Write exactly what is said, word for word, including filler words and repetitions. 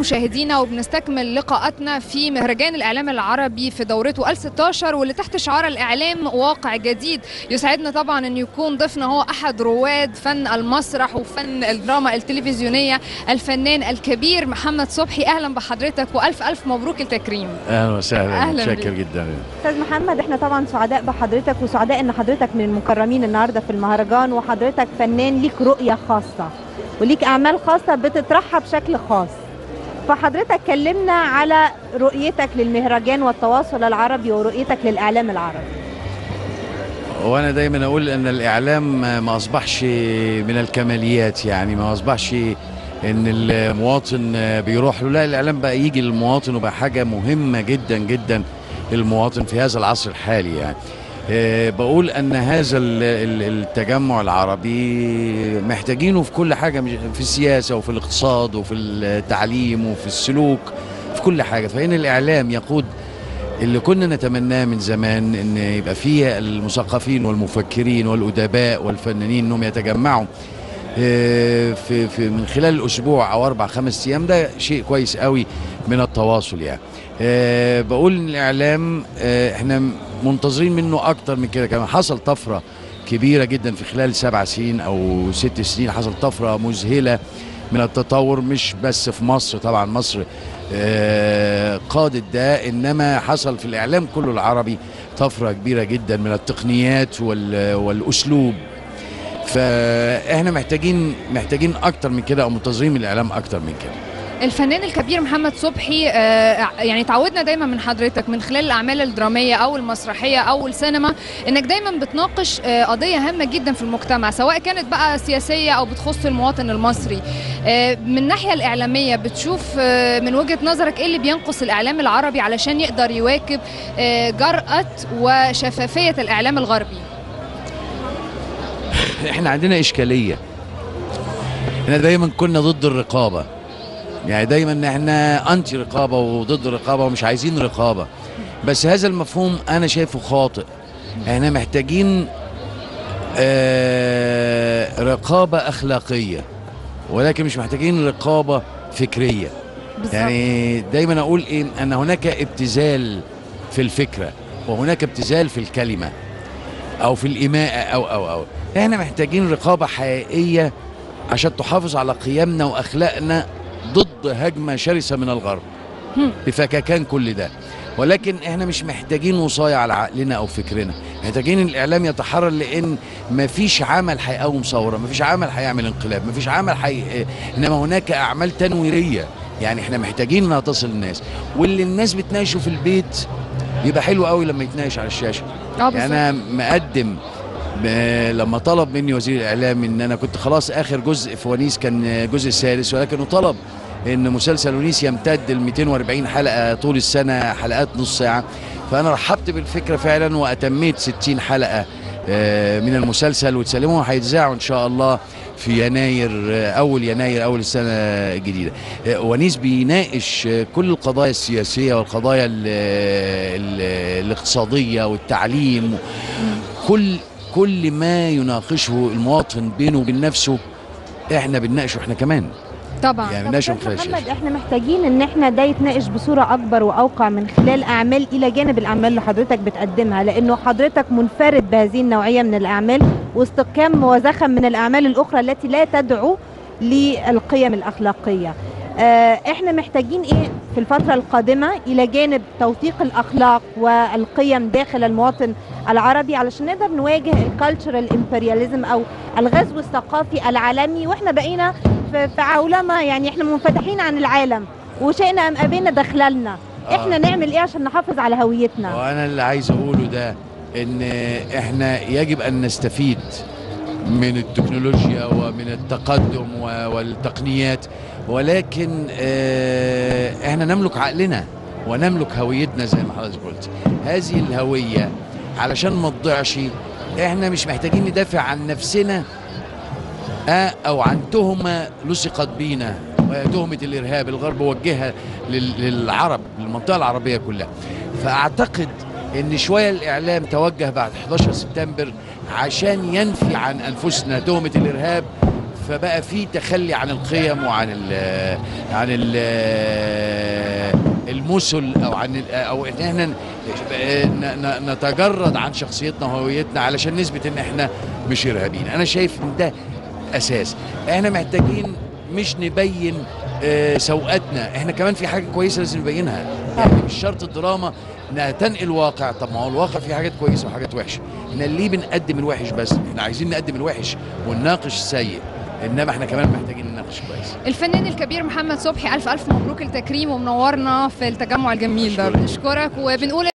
مشاهدينا وبنستكمل لقاءاتنا في مهرجان الإعلام العربي في دورته الستة عشر واللي تحت شعار الإعلام واقع جديد. يسعدنا طبعا أن يكون ضيفنا هو أحد رواد فن المسرح وفن الدراما التلفزيونية الفنان الكبير محمد صبحي. أهلا بحضرتك وألف ألف مبروك التكريم. أهلا وسهلا، متشكر جدا. أستاذ محمد، احنا طبعا سعداء بحضرتك وسعداء أن حضرتك من المكرمين النهارده في المهرجان، وحضرتك فنان ليك رؤية خاصة وليك أعمال خاصة بتطرحها بشكل خاص. فحضرتك كلمنا على رؤيتك للمهرجان والتواصل العربي ورؤيتك للإعلام العربي. وأنا دايما أقول أن الإعلام ما أصبحش من الكماليات، يعني ما أصبحش أن المواطن بيروح له، لا، الإعلام بقى يجي للمواطن وبقى حاجة مهمة جدا جدا للمواطن في هذا العصر الحالي. يعني أه بقول أن هذا التجمع العربي محتاجينه في كل حاجة، في السياسة وفي الاقتصاد وفي التعليم وفي السلوك، في كل حاجة. فإن الإعلام يقود اللي كنا نتمناه من زمان، أن يبقى فيه المثقفين والمفكرين والأدباء والفنانين أنهم يتجمعوا أه في, في من خلال الأسبوع أو أربع خمس أيام. ده شيء كويس قوي من التواصل. يعني أه بقول إن الإعلام أه احنا منتظرين منه أكتر من كده. كمان حصل طفرة كبيرة جدا في خلال سبع سنين أو ست سنين، حصل طفرة مذهلة من التطور، مش بس في مصر، طبعا مصر آه قادت ده، إنما حصل في الإعلام كله العربي طفرة كبيرة جدا من التقنيات والأسلوب. فإحنا محتاجين محتاجين أكتر من كده، أو منتظرين من الإعلام أكتر من كده. الفنان الكبير محمد صبحي، يعني تعودنا دايما من حضرتك من خلال الأعمال الدرامية أو المسرحية أو السينما إنك دايما بتناقش قضية هامة جدا في المجتمع، سواء كانت بقى سياسية أو بتخص المواطن المصري. من الناحية الإعلامية بتشوف من وجهة نظرك إيه اللي بينقص الإعلام العربي علشان يقدر يواكب جرأة وشفافية الإعلام الغربي؟ إحنا عندنا إشكالية، إحنا دايما كنا ضد الرقابة، يعني دايما احنا انتي رقابه وضد الرقابه ومش عايزين رقابه. بس هذا المفهوم انا شايفه خاطئ. احنا محتاجين آه رقابه اخلاقيه، ولكن مش محتاجين رقابه فكريه. بالزبط. يعني دايما اقول ايه، ان هناك ابتذال في الفكره وهناك ابتذال في الكلمه او في الايماءه او او او احنا محتاجين رقابه حقيقيه عشان تحافظ على قيمنا واخلاقنا ضد هجمة شرسة من الغرب بفكاكان كل ده. ولكن احنا مش محتاجين وصاية على عقلنا او فكرنا، محتاجين الاعلام يتحرر، لان مفيش عمل هيقوم ثورة، مفيش عمل هيعمل انقلاب، مفيش عمل حي... انما هناك اعمال تنويرية. يعني احنا محتاجين انها تصل للناس، واللي الناس بتناقشه في البيت يبقى حلو قوي لما يتناقش على الشاشة. يعني انا مقدم لما طلب مني وزير الاعلام ان انا كنت خلاص اخر جزء في ونيس، كان الجزء السادس، ولكنه طلب ان مسلسل ونيس يمتد ل مئتين وأربعين حلقه طول السنه، حلقات نص ساعه. فانا رحبت بالفكره فعلا واتميت ستين حلقه من المسلسل، وتسلموه هيتذاعوا ان شاء الله في يناير، اول يناير اول السنه الجديده. ونيس بيناقش كل القضايا السياسيه والقضايا ال ال الاقتصاديه والتعليم، كل كل ما يناقشه المواطن بينه وبين نفسه احنا بنناقشه احنا كمان طبعا. يعني طب محمد، احنا محتاجين ان احنا ده يتناقش بصوره اكبر واوقع من خلال اعمال الى جانب الاعمال اللي حضرتك بتقدمها، لانه حضرتك منفرد بهذه النوعيه من الاعمال وسط كم وزخم من الاعمال الاخرى التي لا تدعو للقيم الاخلاقيه. اه احنا محتاجين ايه في الفتره القادمه الى جانب توثيق الاخلاق والقيم داخل المواطن العربي، علشان نقدر نواجه الكالتشرال امبرياليزم او الغزو الثقافي العالمي، واحنا بقينا في عولمه، يعني احنا منفتحين عن العالم وشئنا ام ابينا دخلنا. آه. احنا نعمل ايه عشان نحافظ على هويتنا؟ وانا اللي عايز اقوله ده ان احنا يجب ان نستفيد من التكنولوجيا ومن التقدم والتقنيات، ولكن اه احنا نملك عقلنا ونملك هويتنا زي ما حضرتك قلت. هذه الهويه علشان ما تضيعش احنا مش محتاجين ندافع عن نفسنا اه او عن تهمه لصقت بينا، وهي تهمه الارهاب. الغرب وجهها للعرب، للمنطقه العربيه كلها. فاعتقد ان شويه الاعلام توجه بعد حداشر سبتمبر عشان ينفي عن انفسنا تهمه الارهاب، فبقى في تخلي عن القيم وعن ال عن ال المثل او عن او ان احنا نتجرد عن شخصيتنا وهويتنا علشان نثبت ان احنا مش ارهابيين. انا شايف ان ده اساس. احنا محتاجين مش نبين آه سوءاتنا، احنا كمان في حاجه كويسه لازم نبينها، يعني مش شرط الدراما انها تنقل واقع. طب ما هو الواقع فيه حاجات كويسه وحاجات وحشه، احنا ليه بنقدم الوحش بس؟ احنا عايزين نقدم الوحش ونناقش السيء، انما احنا كمان محتاجين نناقش كويس. الفنان الكبير محمد صبحي، الف الف مبروك التكريم ومنورنا في التجمع الجميل ده. بنشكرك وبنقول